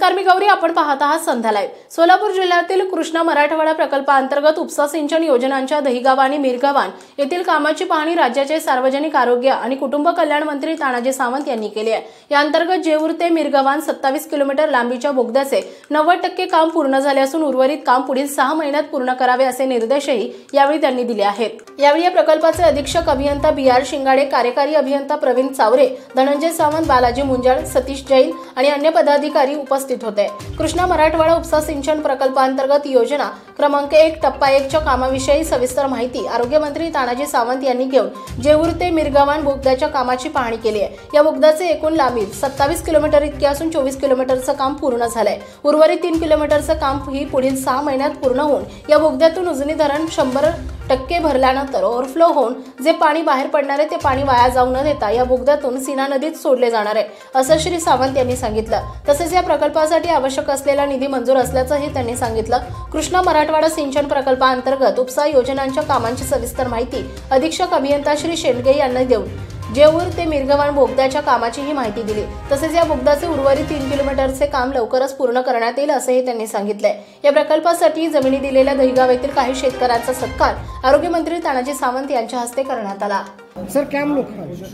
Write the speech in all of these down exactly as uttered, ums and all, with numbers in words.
नमस्कार, मी गौरी. आपण पाहत आहात संध्या लाईव्ह. सोलापूर जिल्ह्यातील कृष्णा मराठवाडा प्रकल्पाअंतर्गत उपसा सिंचन योजनांच्या दहिगाव आणि मिरगावान येथील कामाची पाहणी राज्याचे सार्वजनिक आरोग्य आणि कुटुंब कल्याण मंत्री तानाजी सावंत यांनी केली आहे. या अंतर्गत जेऊर ते मिरगावान सत्तावीस किलोमीटर लांबीच्या बोगद्याचे नव्वद टक्के काम पूर्ण झाले असून उर्वरित काम पुढील सहा महिन्यात पूर्ण करावे असे निर्देशही यावेळी त्यांनी दिले आहेत. यावेळी या प्रकल्पाचे अधीक्षक अभियंता बी आर शिंगाडे, कार्यकारी अभियंता प्रवीण चावरे, धनंजय सावंत, बालाजी मुंजाळ, सतीश जैन आणि अन्य पदाधिकारी उपस्थित होते. कृष्णा मराठवाडा उपसा सिंचन प्रकल्पाअंतर्गत योजना क्रमांक एक टप्पा एक च्या कामाविषयी सविस्तर माहिती आरोग्यमंत्री तानाजी सावंत यांनी घेऊन जेऊर ते मिरगावान बोगद्याच्या कामाची पाहणी केली आहे. या बोगद्याचे एकूण लांबी सत्तावीस किलोमीटर इतकी असून चोवीस किलोमीटरचं काम पूर्ण झालंय. उर्वरित तीन किलोमीटरचं काम ही पुढील सहा महिन्यात पूर्ण होऊन या बोगद्यातून उजनी धरण शंभर टक्के भरल्यानंतर ओव्हरफ्लो होऊन जे पाणी बाहेर पडणार आहे ते पाणी वाया जाऊ न देता या बोगद्यातून सीना नदीत सोडले जाणार आहे, असं श्री सावंत यांनी सांगितलं. तसेच या प्रकल्पासाठी आवश्यक असलेला निधी मंजूर असल्याचंही त्यांनी सांगितलं. कृष्णा मराठवाडा सिंचन प्रकल्पाअंतर्गत उपसा योजनांच्या कामांची सविस्तर माहिती अधीक्षक अभियंता श्री शेंडगे यांना देऊन जेऊर ते मिरगावान बोगद्याच्या कामाचीही माहिती दिली. तसेच या बोगद्याचे उर्वरित तीन किलोमीटरचे काम लवकरच पूर्ण करण्यात येईल असंही त्यांनी सांगितलंय. या प्रकल्पासाठी जमिनी दिलेल्या दहिगाव येथील काही शेतकऱ्यांचा सत्कार आरोग्यमंत्री तानाजी सावंत यांच्या हस्ते करण्यात आला. सर कॅम लोक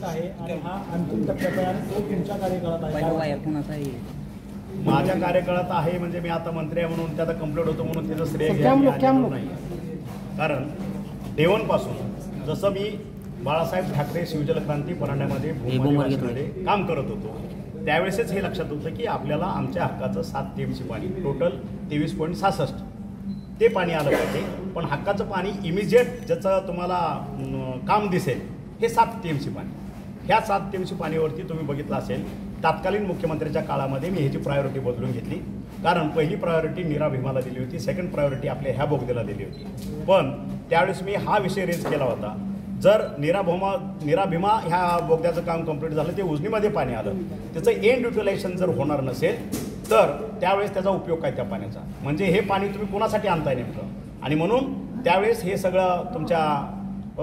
माझ्या कार्यकाळात आहे म्हणजे मी आता मंत्री आहे म्हणून त्याचा कंप्लीट होतो म्हणून त्याचं श्रेय घ्यायला नाही. कारण डेवन पासून जसं मी बाळासाहेब ठाकरे शिवजल क्रांती परांड्यामध्ये भूमिमध्ये काम करत होतो त्यावेळेसच हे लक्षात होतं की आपल्याला आमच्या हक्काचं सात टीएमसी पाणी टोटल तेवीस पॉईंट सहासष्ट ते पाणी आलं पाहिजे. पण हक्काचं पाणी इमिजिएट ज्याचं तुम्हाला काम दिसेल हे सात टीएमसी पाणी. ह्या सात टीएमसी पाणीवरती तुम्ही बघितलं असेल तत्कालीन मुख्यमंत्र्यांच्या काळामध्ये मी ह्याची प्रायोरिटी बदलून घेतली. कारण पहिली प्रायोरिटी नीरा भीमाला दिली होती, सेकंड प्रायोरिटी आपल्या ह्या बोगद्याला दिली होती. पण त्यावेळेस मी हा विषय रेज केला होता, जर नीरा भीमा नीरा भीमा ह्या बोगद्याचं काम कंप्लीट झालं ते उजनीमध्ये पाणी आलं त्याचं एंड युटिलायझेशन जर होणार नसेल तर त्यावेळेस त्याचा उपयोग काय त्या पाण्याचा, म्हणजे हे पाणी तुम्ही कोणासाठी आणताय नेमकं. आणि म्हणून त्यावेळेस हे सगळं तुमच्या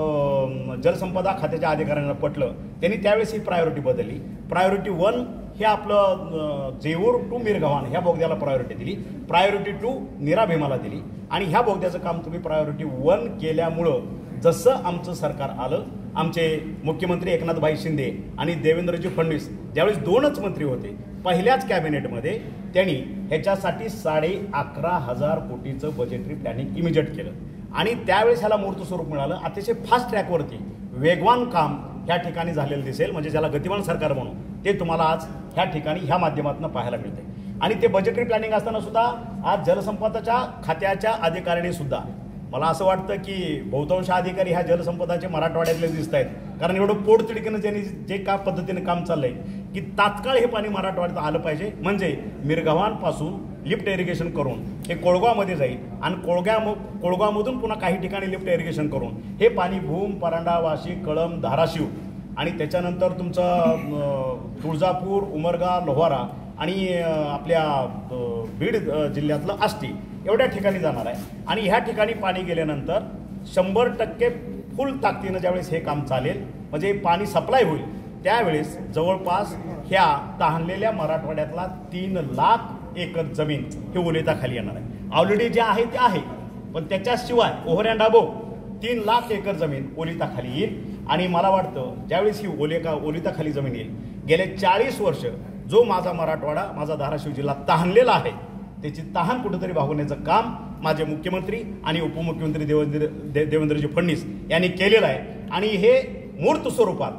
जलसंपदा खात्याच्या अधिकाऱ्यांना पटलं. त्यांनी त्यावेळेस ही प्रायोरिटी बदलली. प्रायोरिटी वन हे आपलं जेऊर टू मिरगावान ह्या बोगद्याला प्रायोरिटी दिली, प्रायोरिटी टू नीरा भीमाला दिली. आणि ह्या बोगद्याचं काम तुम्ही प्रायोरिटी वन केल्यामुळं जसं आमचं सरकार आलं, आमचे मुख्यमंत्री एकनाथभाई शिंदे आणि देवेंद्रजी फडणवीस ज्यावेळेस दोनच मंत्री होते पहिल्याच कॅबिनेटमध्ये त्यांनी ह्याच्यासाठी साडे अकरा हजार कोटीचं बजेटरी प्लॅनिंग इमिजिएट केलं. आणि त्यावेळेस ह्याला मूर्त स्वरूप मिळालं. अतिशय फास्ट ट्रॅकवरती वेगवान काम ह्या ठिकाणी झालेलं दिसेल, म्हणजे ज्याला गतिमान सरकार म्हणून ते तुम्हाला आज ह्या ठिकाणी ह्या माध्यमातून पाहायला मिळते. आणि ते बजेटरी प्लॅनिंग असताना सुद्धा आज जलसंपदाच्या खात्याच्या अधिकाऱ्यांनी सुद्धा मला असं वाटतं की बहुतांश अधिकारी ह्या जलसंपदाचे मराठवाड्यातले दिसत आहेत. कारण एवढं पोटतिडकीनं ज्यांनी जे का पद्धतीने काम चाललंय की तात्काळ हे पाणी मराठवाड्यात आलं पाहिजे, म्हणजे मिरगावांपासून लिफ्ट इरिगेशन करून हे कोळगावमध्ये जाईल आणि कोळगा कोळगावमधून पुन्हा काही ठिकाणी लिफ्ट इरिगेशन करून हे पाणी भूम, परांडा, वाशी, कळंब, धाराशिव आणि त्याच्यानंतर तुमचं तुळजापूर, उमरगा, लोहारा आणि आपल्या बीड जिल्ह्यातलं आष्टी एवढ्या ठिकाणी जाणार आहे. आणि ह्या ठिकाणी पाणी गेल्यानंतर शंभर टक्के फुल ताकदीनं ज्यावेळेस हे काम चालेल म्हणजे पाणी सप्लाय होईल त्यावेळेस जवळपास ह्या तहानलेल्या मराठवाड्यातला तीन लाख एकर जमीन हे ओलिताखाली येणार आहे. ऑलरेडी जे आहे ते आहे, पण त्याच्याशिवाय ओव्हर अँड अबोव तीन लाख एकर जमीन ओलिताखाली येईल. आणि मला वाटतं ज्यावेळेस ही ओलेका ओलिताखाली जमीन येईल, गेले चाळीस वर्ष जो माझा मराठवाडा, माझा धाराशिव जिल्हा तहानलेला आहे त्याची तहान कुठेतरी भागवण्याचं काम माझे मुख्यमंत्री आणि उपमुख्यमंत्री देवेंद्र दे देवेंद्रजी फडणवीस यांनी केलेलं आहे. आणि हे मूर्त स्वरूपात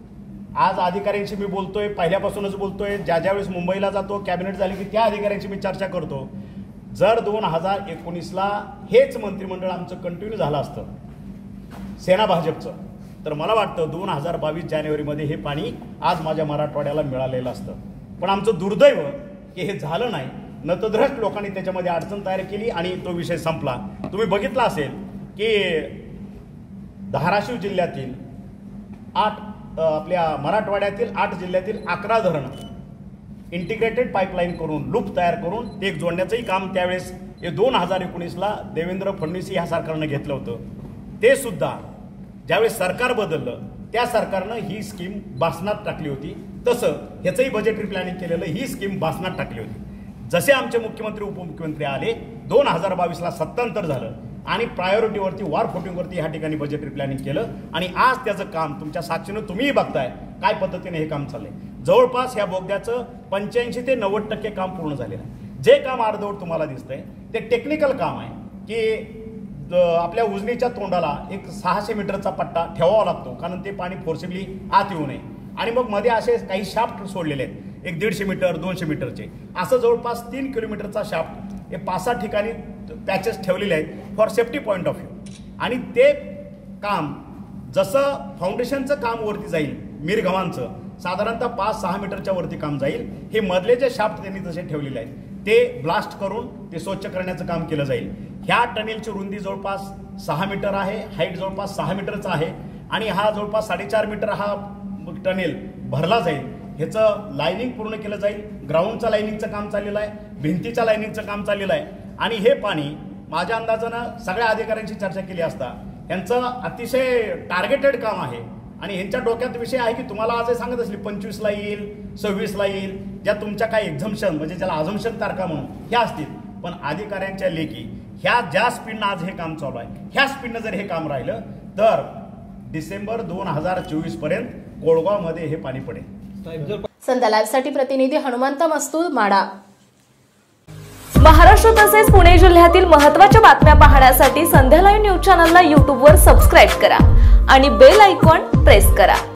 आज अधिकाऱ्यांशी मी बोलतोय, पहिल्यापासूनच बोलतोय, ज्या ज्यावेळेस मुंबईला जातो कॅबिनेट झाली की त्या अधिकाऱ्यांशी मी चर्चा करतो. जर दोन हजार एकोणीसला हेच मंत्रिमंडळ आमचं कंटिन्यू झालं असतं सेना भाजपचं, तर मला वाटतं दोन हजार बावीस जानेवारीमध्ये हे पाणी आज माझ्या मराठवाड्याला मिळालेलं असतं. पण आमचं दुर्दैव की हे झालं नाही. नतद्रष्ट लोकांनी त्याच्यामध्ये अडचण तयार केली आणि तो विषय संपला. तुम्ही बघितला असेल की धाराशिव जिल्ह्यातील आठ आपल्या मराठवाड्यातील आठ जिल्ह्यातील अकरा धरणं इंटिग्रेटेड पाईपलाईन करून लूप तयार करून ते एक जोडण्याचंही काम त्यावेळेस हे दोन हजार एकोणीसला देवेंद्र फडणवीस ह्या सरकारनं घेतलं होतं. ते सुद्धा ज्यावेळेस सरकार बदललं त्या सरकारनं ही स्कीम बासनात टाकली होती. तसं ह्याचंही बजेटरी प्लॅनिंग केलेलं ही स्कीम बासनात टाकली होती. जसे आमचे मुख्यमंत्री उपमुख्यमंत्री आले दोन हजार बावीसला सत्तांतर झालं आणि प्रायोरिटीवरती वॉर फुटिंगवरती ह्या ठिकाणी बजेटरी प्लॅनिंग केलं आणि आज त्याचं काम तुमच्या साक्षीनं तुम्हीही बघताय काय पद्धतीने हे काम चाललंय. जवळपास ह्या बोगद्याचं पंच्याऐंशी ते नव्वद टक्के काम पूर्ण झालेलं आहे. जे काम अर्धवट तुम्हाला दिसतंय ते टेक्निकल काम आहे की आपल्या उजनीच्या तोंडाला एक सहाशे मीटरचा पट्टा ठेवावा लागतो कारण ते पाणी फोर्सिबली आत येऊ नये आणि मग मध्ये असे काही शाफ्ट सोडलेले आहेत एक दीडशे मीटर दोनशे मीटरचे असं जवळपास तीन किलोमीटरचा शाफ्ट हे पाच सहा ठिकाणी पॅचेस ठेवलेले आहेत for safety point of view आणि ते काम जसं फाउंडेशनचं काम वरती जाईल मिरगव्हाणचं साधारणतः पाच सहा मीटरच्या वरती काम जाईल. हे मधले जे शाफ्ट त्यांनी तसे ठेवलेले आहेत ते ब्लास्ट करून ते स्वच्छ करण्याचं काम केलं जाईल. ह्या टनेलची रुंदी जवळपास सहा मीटर आहे, हाईट जवळपास सहा मीटरचा आहे आणि हा जवळपास साडेचार मीटर हा टनेल भरला जाईल. ह्याचं लाईनिंग पूर्ण केलं जाईल. ग्राउंडचं लाईनिंगचं काम चाललेलं आहे, भिंतीच्या लाईनिंगचं काम चाललेलं आहे आणि हे पाणी माझ्या अंदाजानं सगळ्या अधिकाऱ्यांची चर्चा केली असता यांचं अतिशय टार्गेटेड काम आहे आणि ह्यांच्या डोक्यात विषय आहे की तुम्हाला आज सांगत असली पंचवीसला येईल सव्वीसला येईल ज्या तुमच्या काही एक्झम्पशन म्हणजे ज्याला अझम्पशन तारखा म्हणून ह्या असतील पण अधिकाऱ्यांच्या लेखी ह्या ज्या स्पीडनं आज हे काम चालू आहे ह्या स्पीडनं जर हे काम राहिलं तर डिसेंबर दोन हजार चोवीस पर्यंत कोळगावमध्ये हे पाणी पडेल. संध्या लाईव्हसाठी प्रतिनिधी हनुमंत मस्तूर माडा. महाराष्ट्र तसेच पुणे जिल्ह्यातील महत्त्वाच्या बातम्या पाहण्यासाठी संध्या लाईव्ह न्यूज चॅनलला यूट्यूबवर सबस्क्राईब करा आणि बेल आयकॉन प्रेस करा.